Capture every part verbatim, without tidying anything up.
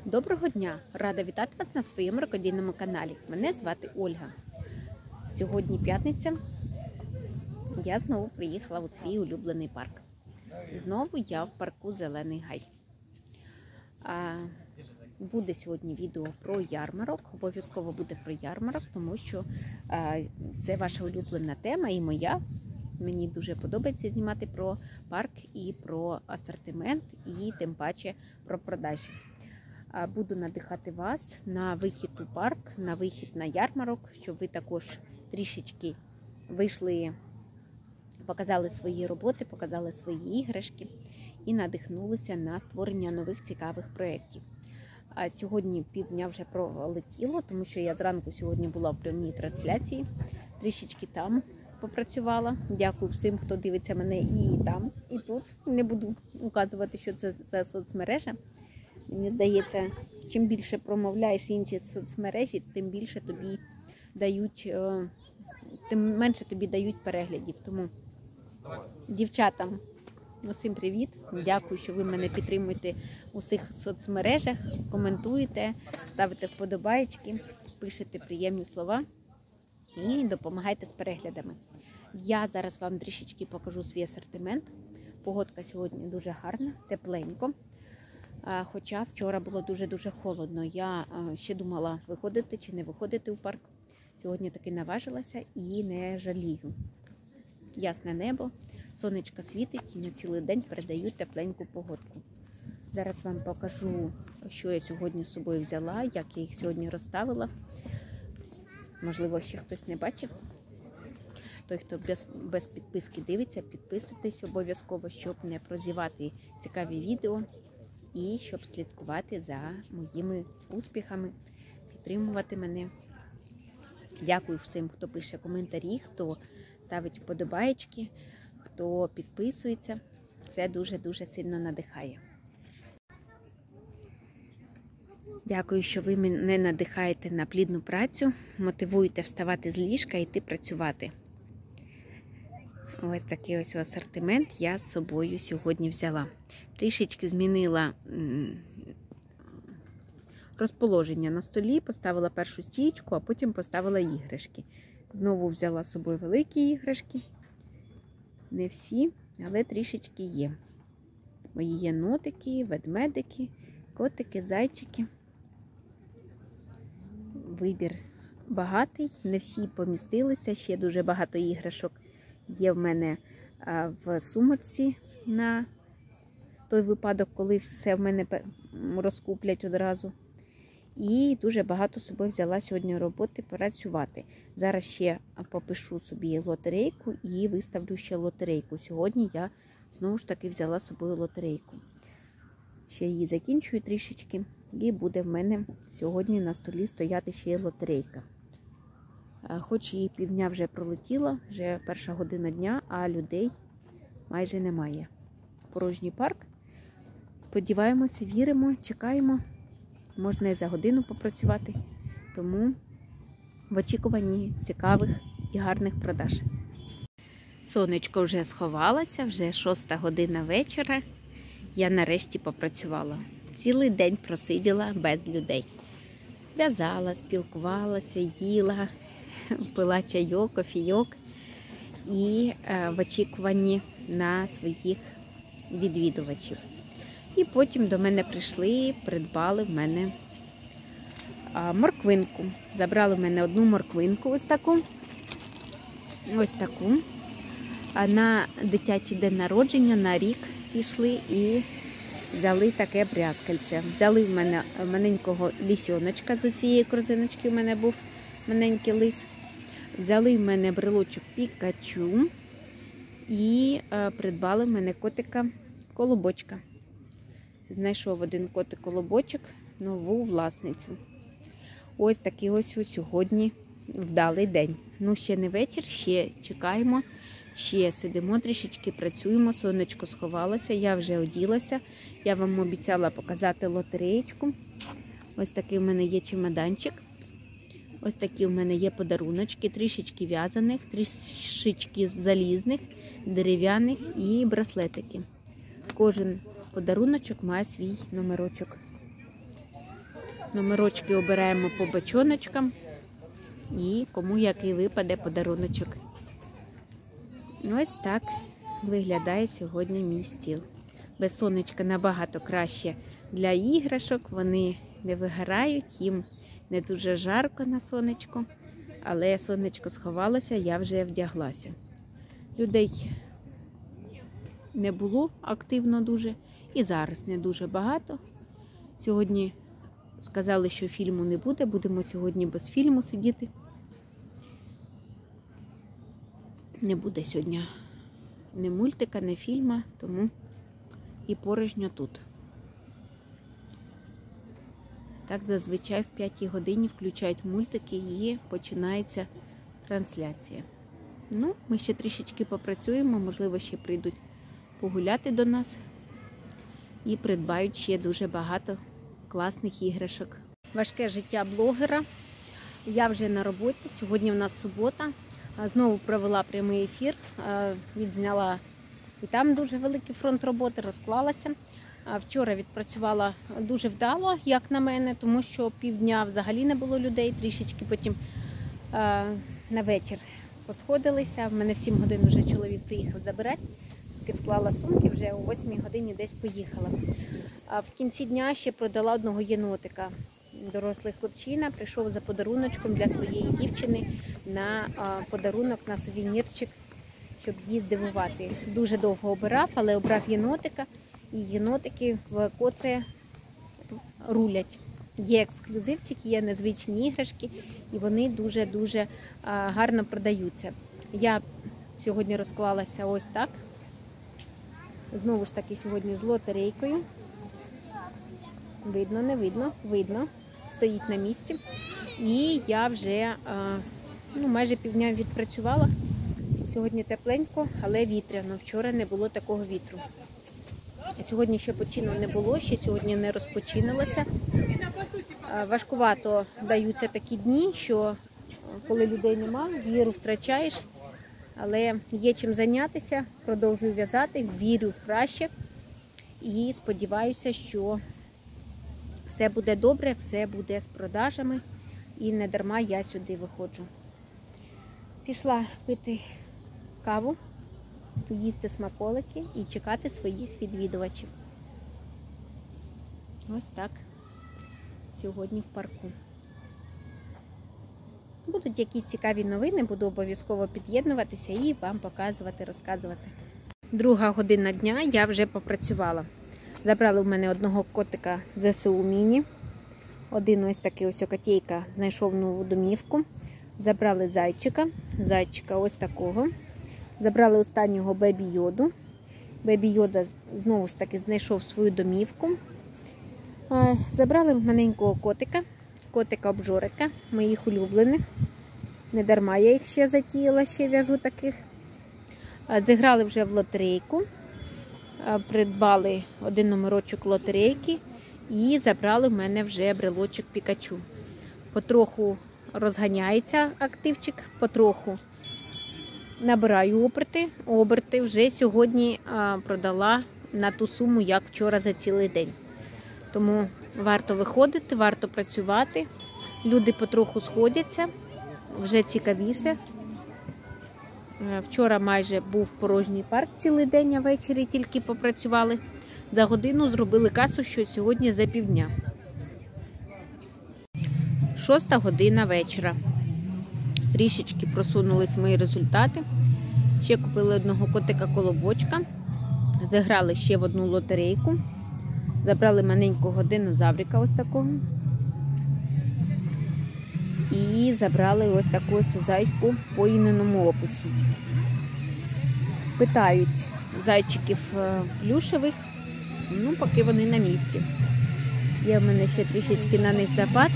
Доброго дня! Рада вітати вас на своєму рукодільному каналі. Мене звати Ольга. Сьогодні п'ятниця. Я знову приїхала у свій улюблений парк. Знову я в парку Зелений Гай. А, буде сьогодні відео про ярмарок. Обов'язково буде про ярмарок, тому що а, це ваша улюблена тема і моя. Мені дуже подобається знімати про парк і про асортимент, і тим паче про продажі. Буду надихати вас на вихід у парк, на вихід на ярмарок, щоб ви також трішечки вийшли, показали свої роботи, показали свої іграшки і надихнулися на створення нових цікавих проєктів. А сьогодні півдня вже пролетіло, тому що я зранку сьогодні була в прямій трансляції, трішечки там попрацювала. Дякую всім, хто дивиться мене і там, і тут. Не буду указувати, що це за соцмережа. Мені здається, чим більше промовляєш інші соцмережі, тим більше тобі дають, тим менше тобі дають переглядів. Тому дівчатам усім привіт. Дякую, що ви мене підтримуєте у всіх соцмережах, коментуєте, ставите вподобаєчки, пишете приємні слова і допомагайте з переглядами. Я зараз вам трішечки покажу свій асортимент. Погодка сьогодні дуже гарна, тепленько. Хоча вчора було дуже-дуже холодно. Я ще думала, виходити чи не виходити у парк. Сьогодні таки наважилася і не жалію. Ясне небо, сонечко світить і на цілий день передають тепленьку погодку. Зараз вам покажу, що я сьогодні з собою взяла, як я їх сьогодні розставила. Можливо, ще хтось не бачив. Той, хто без, без підписки дивиться, підписуйтесь обов'язково, щоб не прозівати цікаві відео. І щоб слідкувати за моїми успіхами, підтримувати мене. Дякую всім, хто пише коментарі, хто ставить вподобаєчки, хто підписується. Це дуже-дуже сильно надихає. Дякую, що ви мене надихаєте на плідну працю, мотивуєте вставати з ліжка і йти працювати. Ось такий ось асортимент я з собою сьогодні взяла. Трішечки змінила розположення на столі, поставила першу стійку, а потім поставила іграшки. Знову взяла з собою великі іграшки. Не всі, але трішечки є. Мої є нотики, ведмедики, котики, зайчики. Вибір багатий, не всі помістилися, ще дуже багато іграшок є в мене в сумочці на той випадок, коли все в мене розкуплять одразу. І дуже багато з собою взяла сьогодні роботи працювати. Зараз ще попишу собі лотерейку і виставлю ще лотерейку. Сьогодні я знову ж таки взяла з собою лотерейку. Ще її закінчую трішечки і буде в мене сьогодні на столі стояти ще й лотерейка. Хоч і півдня вже пролетіло, вже перша година дня, а людей майже немає. Порожній парк. Сподіваємося, віримо, чекаємо. Можна і за годину попрацювати. Тому в очікуванні цікавих і гарних продаж. Сонечко вже сховалося, вже шоста година вечора. Я нарешті попрацювала. Цілий день просиділа без людей. В'язала, спілкувалася, їла, пила чайок, кофійок і е, в очікуванні на своїх відвідувачів. І потім до мене прийшли, придбали в мене а, морквинку. Забрали в мене одну морквинку, ось таку. Ось таку. А на дитячий день народження, на рік пішли і взяли таке брязкальце. Взяли в мене маленького лісьоночка з цієї корзиночки, у мене був маленький лис. Взяли в мене брелочок Пікачу і а, придбали в мене котика-колобочка. Знайшов один котик-колобочок, нову власницю. Ось такий ось сьогодні вдалий день. Ну, ще не вечір, ще чекаємо, ще сидимо трішечки, працюємо, сонечко сховалося, я вже оділася. Я вам обіцяла показати лотереєчку. Ось такий в мене є чемоданчик. Ось такі в мене є подаруночки, трішечки в'язаних, трішечки залізних, дерев'яних і браслетики. Кожен подаруночок має свій номерочок. Номерочки обираємо по бочоночкам і кому який випаде подаруночок. Ось так виглядає сьогодні мій стіл. Без сонечка набагато краще для іграшок, вони не вигорають, їм не дуже жарко на сонечку, але сонечко сховалося, я вже вдяглася. Людей не було активно дуже і зараз не дуже багато. Сьогодні сказали, що фільму не буде, будемо сьогодні без фільму сидіти. Не буде сьогодні ні мультика, ні фільма, тому і порожньо тут. Так зазвичай в п'ятій годині включають мультики і починається трансляція. Ну, ми ще трішечки попрацюємо, можливо, ще прийдуть погуляти до нас і придбають ще дуже багато класних іграшок. Важке життя блогера. Я вже на роботі, сьогодні в нас субота. Знову провела прямий ефір, відзняла і там дуже великий фронт роботи, розклалася. Вчора відпрацювала дуже вдало, як на мене, тому що півдня взагалі не було людей, трішечки потім на вечір посходилися. В мене в сім годин вже чоловік приїхав забирати, тільки склала сумки, вже о восьмій годині десь поїхала. В кінці дня ще продала одного єнотика. Дорослий хлопчина прийшов за подаруночком для своєї дівчини на подарунок, на сувенірчик, щоб її здивувати. Дуже довго обирав, але обрав єнотика, і єнотики вкотре рулять. Є ексклюзивчики, є незвичні іграшки, і вони дуже-дуже гарно продаються. Я сьогодні розклалася ось так. Знову ж таки сьогодні з лотерейкою. Видно, не видно, видно. Стоїть на місці. І я вже ну, майже півдня відпрацювала. Сьогодні тепленько, але вітряно. Вчора не було такого вітру. Сьогодні ще почину не було, ще сьогодні не розпочинилося. Важкувато даються такі дні, що коли людей нема, віру втрачаєш. Але є чим зайнятися, продовжую в'язати, вірю в краще. І сподіваюся, що все буде добре, все буде з продажами, і не дарма я сюди виходжу. Пішла пити каву, їсти смаколики і чекати своїх відвідувачів. Ось так сьогодні в парку. Будуть якісь цікаві новини, буду обов'язково під'єднуватися і вам показувати, розказувати. Друга година дня, я вже попрацювала. Забрали в мене одного котика зе се у Міні. Один ось такий ось котейка знайшов нову домівку. Забрали зайчика, зайчика ось такого. Забрали останнього Бебі Йоду. Бебі Йода знову ж таки знайшов свою домівку. Забрали маленького котика, котика-обжорика, моїх улюблених. Не дарма я їх ще затіяла, ще в'яжу таких. Зіграли вже в лотерейку. Придбали один номерочок лотерейки і забрали в мене вже брелочок Пікачу. Потроху розганяється активчик, потроху набираю оберти. Оберти вже сьогодні продала на ту суму, як вчора за цілий день. Тому варто виходити, варто працювати. Люди потроху сходяться, вже цікавіше. Вчора майже був порожній парк цілий день, а ввечері тільки попрацювали. За годину зробили касу, що сьогодні за півдня. Шоста година вечора. Трішечки просунулись мої результати. Ще купили одного котика-колобочка. Заграли ще в одну лотерейку. Забрали маленького динозаврика ось такого. І забрали ось таку ось зайку по інному опису. Питають зайчиків плюшевих, ну поки вони на місці. Є в мене ще трішечки на них запас.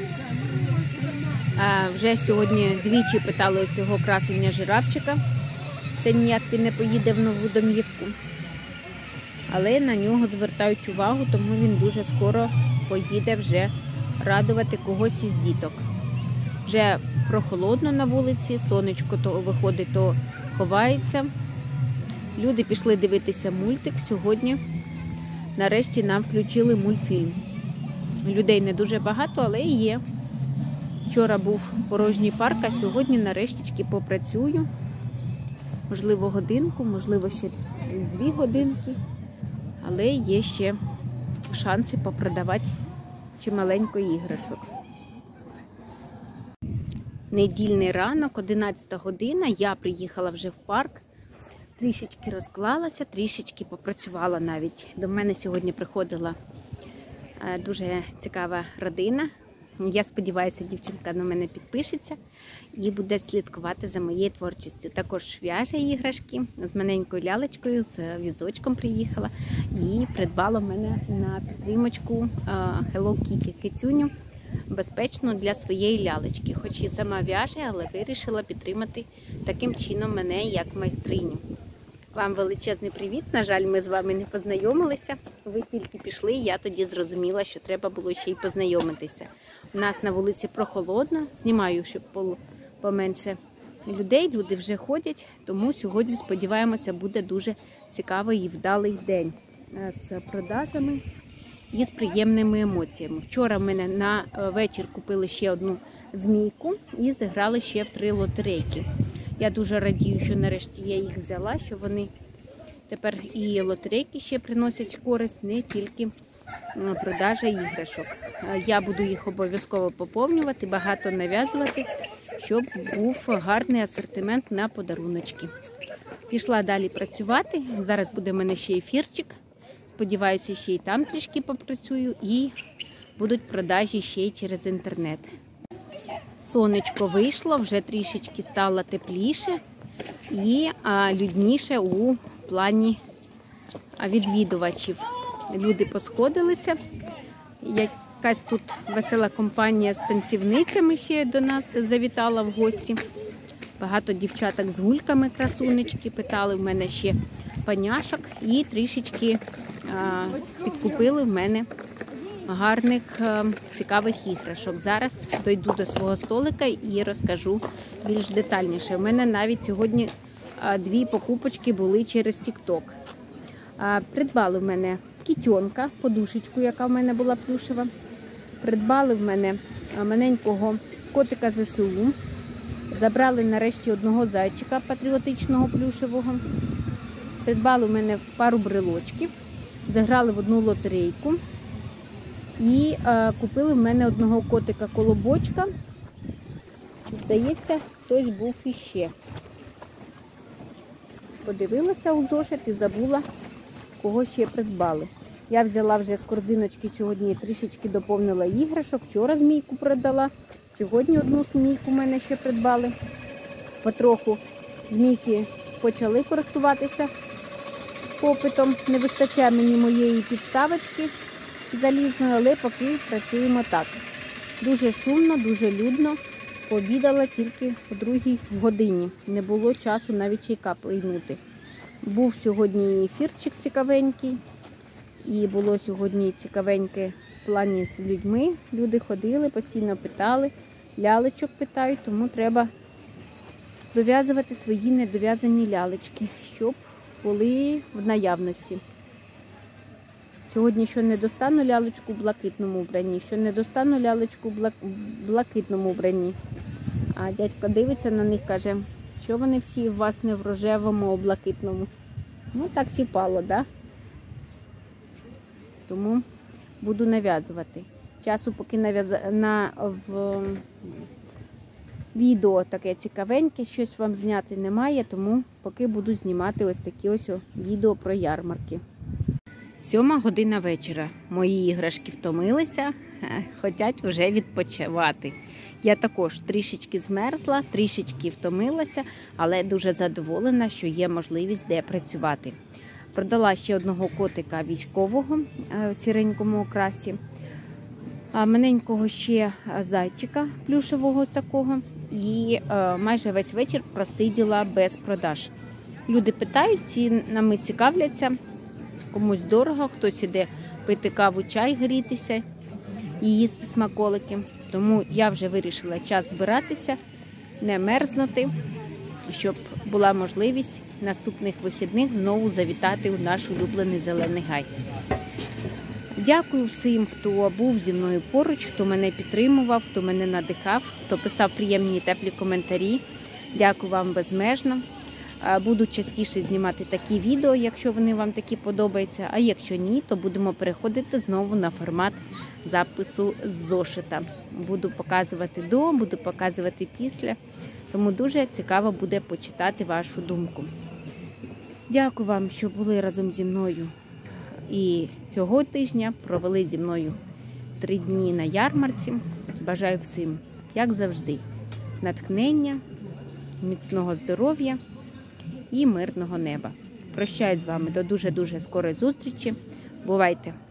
А вже сьогодні двічі питали ось цього красення жирафчика. Це ніяк він не поїде в нову домівку. Але на нього звертають увагу, тому він дуже скоро поїде вже радувати когось із діток. Вже прохолодно на вулиці, сонечко то виходить, то ховається. Люди пішли дивитися мультик. Сьогодні нарешті нам включили мультфільм. Людей не дуже багато, але є. Вчора був порожній парк, а сьогодні нарешті попрацюю. Можливо, годинку, можливо, ще дві годинки. Але є ще шанси попродавати чималенько іграшок. Недільний ранок, одинадцята година, я приїхала вже в парк. Трішечки розклалася, трішечки попрацювала навіть. До мене сьогодні приходила дуже цікава родина. Я сподіваюся, дівчинка на мене підпишеться і буде слідкувати за моєю творчістю. Також в'яже іграшки, з маленькою лялечкою, з візочком приїхала і придбала в мене на підтримочку Hello Kitty кицюню безпечно для своєї лялечки. Хоч і сама в'яже, але вирішила підтримати таким чином мене як майстриню. Вам величезний привіт. На жаль, ми з вами не познайомилися. Ви тільки пішли, я тоді зрозуміла, що треба було ще й познайомитися. У нас на вулиці прохолодно, знімаю, щоб було поменше людей, люди вже ходять, тому сьогодні, сподіваємося, буде дуже цікавий і вдалий день з продажами і з приємними емоціями. Вчора в мене на вечір купили ще одну змійку і зіграли ще в три лотерейки. Я дуже радію, що нарешті я їх взяла, що вони тепер і лотерейки ще приносять користь, не тільки продажа іграшок. Я буду їх обов'язково поповнювати, багато нав'язувати, щоб був гарний асортимент на подаруночки. Пішла далі працювати. Зараз буде в мене ще ефірчик. Сподіваюся, ще й там трішки попрацюю і будуть продажі ще й через інтернет. Сонечко вийшло, вже трішечки стало тепліше і а, людніше у плані відвідувачів. Люди посходилися. Якась тут весела компанія з танцівницями ще до нас завітала в гості. Багато дівчаток з гульками красунечки, питали в мене ще паняшок і трішечки а, підкупили в мене гарних, цікавих іграшок. Зараз дойду до свого столика і розкажу більш детальніше. У мене навіть сьогодні дві покупочки були через тік-ток. Придбали в мене кітьонка, подушечку, яка в мене була плюшева. Придбали в мене маленького котика зе се у. Забрали нарешті одного зайчика патріотичного плюшевого. Придбали в мене пару брелочків. Заграли в одну лотерейку. І а, купили в мене одного котика-колобочка. Здається, хтось був іще. Подивилася у зошит і забула, кого ще придбали. Я взяла вже з корзиночки сьогодні, трішечки доповнила іграшок. Вчора змійку продала. Сьогодні одну змійку в мене ще придбали. Потроху змійки почали користуватися попитом. Не вистачає мені моєї підставочки залізної, але поки працюємо так. Дуже шумно, дуже людно. Пообідала тільки о другій годині. Не було часу навіть чайка приймути. Був сьогодні ефірчик цікавенький. І було сьогодні цікавеньке в плані з людьми. Люди ходили, постійно питали, лялечок питають, тому треба дов'язувати свої недов'язані лялечки, щоб були в наявності. Сьогодні, що не достану лялечку в блакитному вбранні, що не достану лялечку в блакитному вбранні. А дядько дивиться на них, каже, що вони всі у вас не в рожевому, а в блакитному. Ну, так сіпало, да? Тому буду нав'язувати. Часу поки нав'яз... на в... відео таке цікавеньке, щось вам зняти немає, тому поки буду знімати ось такі ось відео про ярмарки. Сьома година вечора. Мої іграшки втомилися, хочуть вже відпочивати. Я також трішечки змерзла, трішечки втомилася, але дуже задоволена, що є можливість де працювати. Продала ще одного котика військового в сіренькому окрасі, маленького ще зайчика плюшевого ось такого і майже весь вечір просиділа без продаж. Люди питають, цінами цікавляться. Комусь дорого, хтось іде пити каву, чай, грітися і їсти смаколики. Тому я вже вирішила час збиратися, не мерзнути, щоб була можливість наступних вихідних знову завітати у наш улюблений Зелений Гай. Дякую всім, хто був зі мною поруч, хто мене підтримував, хто мене надихав, хто писав приємні і теплі коментарі. Дякую вам безмежно. Буду частіше знімати такі відео, якщо вони вам такі подобаються. А якщо ні, то будемо переходити знову на формат запису з зошита. Буду показувати до, буду показувати після. Тому дуже цікаво буде почитати вашу думку. Дякую вам, що були разом зі мною. І цього тижня провели зі мною три дні на ярмарці. Бажаю всім, як завжди, натхнення, міцного здоров'я і мирного неба. Прощаюсь з вами до дуже-дуже скорої зустрічі. Бувайте!